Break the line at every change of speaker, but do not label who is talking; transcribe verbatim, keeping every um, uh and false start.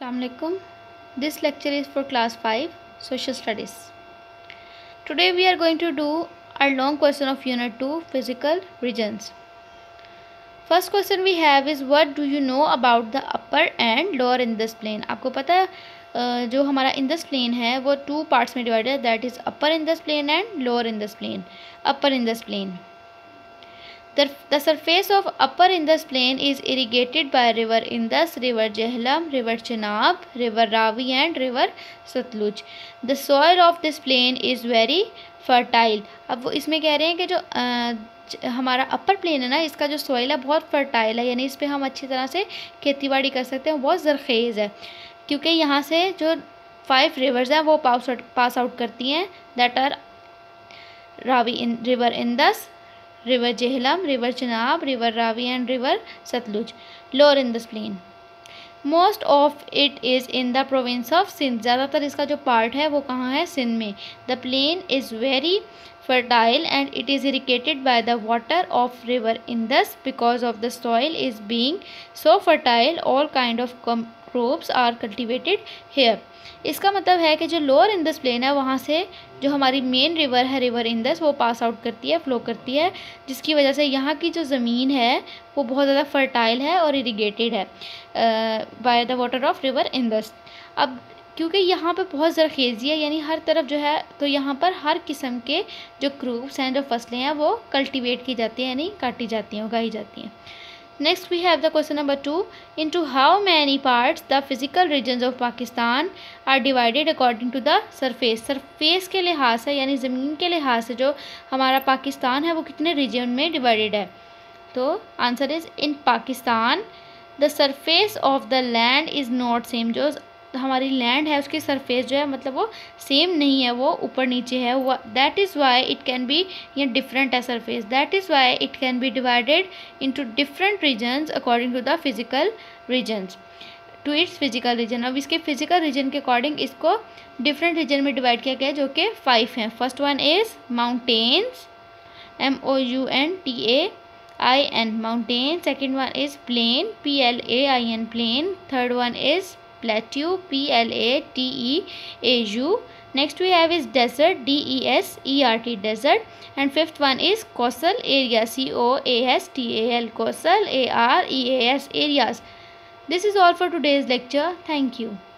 Assalamualaikum. This lecture is for class five social studies. Today we are going to do our long question of unit two physical regions. First question we have is what do you know about the upper and lower indus plain. आपको पता है जो हमारा Indus plain है वो two parts में divided है, that is upper Indus plain and lower Indus plain. Upper Indus plain, The, the surface of upper Indus plain is irrigated by river Indus, river Jhelum, river Chenab, river Ravi and river Satluj. The soil of this plain is very fertile. अब वो इसमें कह रहे हैं कि जो आ, हमारा अपर plane है ना, इसका जो सॉइल है बहुत फर्टाइल है, यानी इस पर हम अच्छी तरह से खेती बाड़ी कर सकते हैं, बहुत ज़रखेज़ है, क्योंकि यहाँ से जो फाइव रिवर्स हैं वो पास आउट पास आउट करती हैं, that are Ravi in river Indus, river Jhelum, river Chenab, river Ravi and river Satluj. Lower Indus plain, most of it is in the province of Sindh. ज़्यादातर इसका जो part है वो कहाँ है? सिंध में. The plain is very fertile and it is irrigated by the water of river Indus. Because of the soil is being so fertile, all kind of crops are cultivated here. इसका मतलब है कि जो लोअर इंडस प्लेन है वहाँ से जो हमारी मेन रिवर है रिवर इंडस वो पास आउट करती है, फ्लो करती है, जिसकी वजह से यहाँ की जो ज़मीन है वो बहुत ज़्यादा फर्टाइल है और इरिगेटेड है by the water of river Indus. अब क्योंकि यहाँ पे बहुत ज़रखेज़ी है, यानी हर तरफ जो है, तो यहाँ पर हर किस्म के जो क्रॉप्स हैं, जो फसलें हैं वो कल्टीवेट की जाती हैं, यानी काटी जाती हैं, उगाई जाती हैं. Next we have the question number two. Into how many parts the physical regions of Pakistan are divided according to the surface. Surface के लिहाज से यानी ज़मीन के लिहाज से जो हमारा पाकिस्तान है वो कितने रीजन में डिवाइडेड है? तो answer is in Pakistan the surface of the land is not same. जो हमारी लैंड है उसकी सरफेस जो है मतलब वो सेम नहीं है, वो ऊपर नीचे है. That is why it can be, ये डिफरेंट है surface, that is why it can be divided into different regions according to the physical regions, to its physical region. अब इसके फिजिकल रीजन के अकॉर्डिंग इसको डिफरेंट रीजन में divide किया गया है, जो कि फाइव हैं. First one is mountains, M O U N T A I N, mountain. Second one is plain, P L A I N, plain. Third one is plateau, P L A T E A U. Next we have is desert, D E S E R T, desert. And fifth one is coastal area, C O A S T A L, coastal, A R E A S, areas. This is all for today's lecture. Thank you.